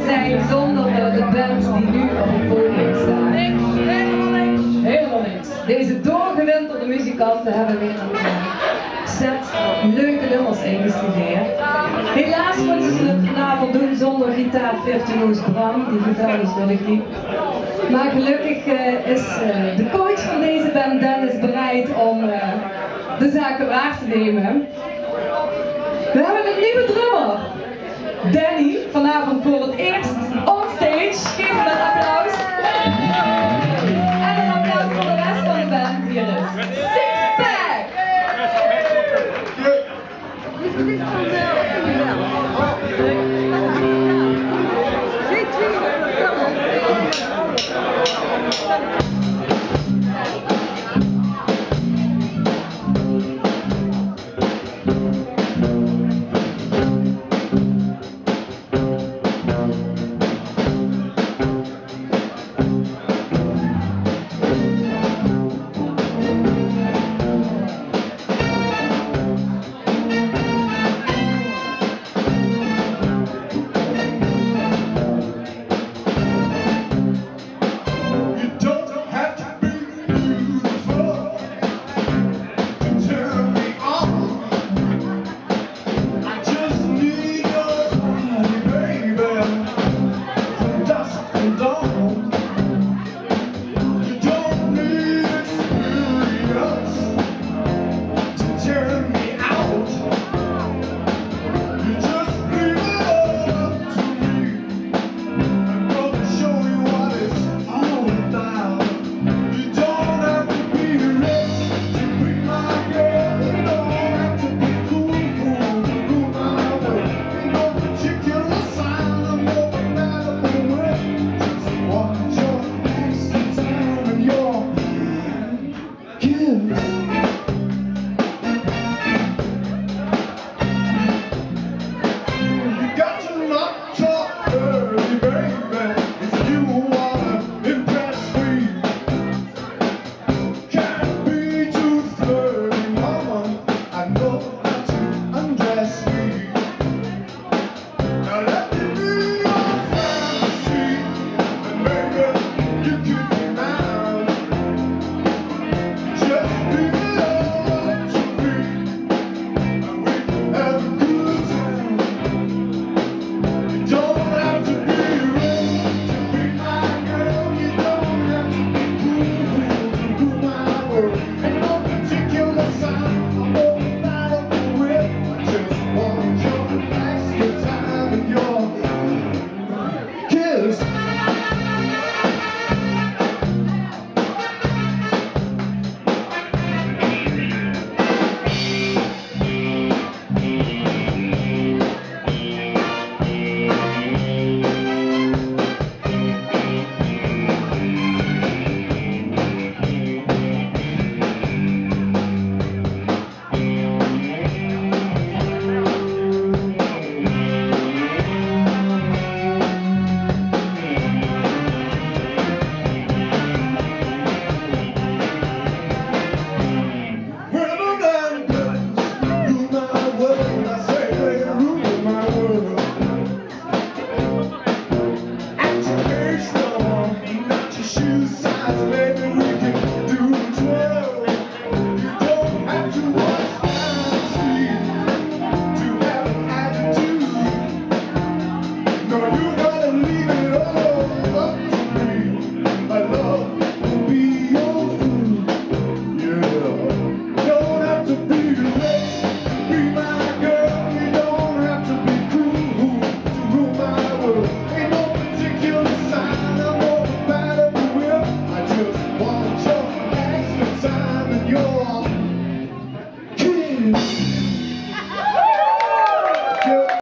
zijn zonder de band die nu op het podium staat. Helemaal niks. Helemaal niks. Deze doorgewinterde muzikanten hebben weer een set leuke nummers ingestudeerd. Helaas moeten ze het vanavond doen zonder gitaar virtuoos Bram, die geweldig willen keep. Maar gelukkig is de coach van deze band, Dennis, bereid om de zaken waar te nemen. We hebben een nieuwe drummer, Danny, vanavond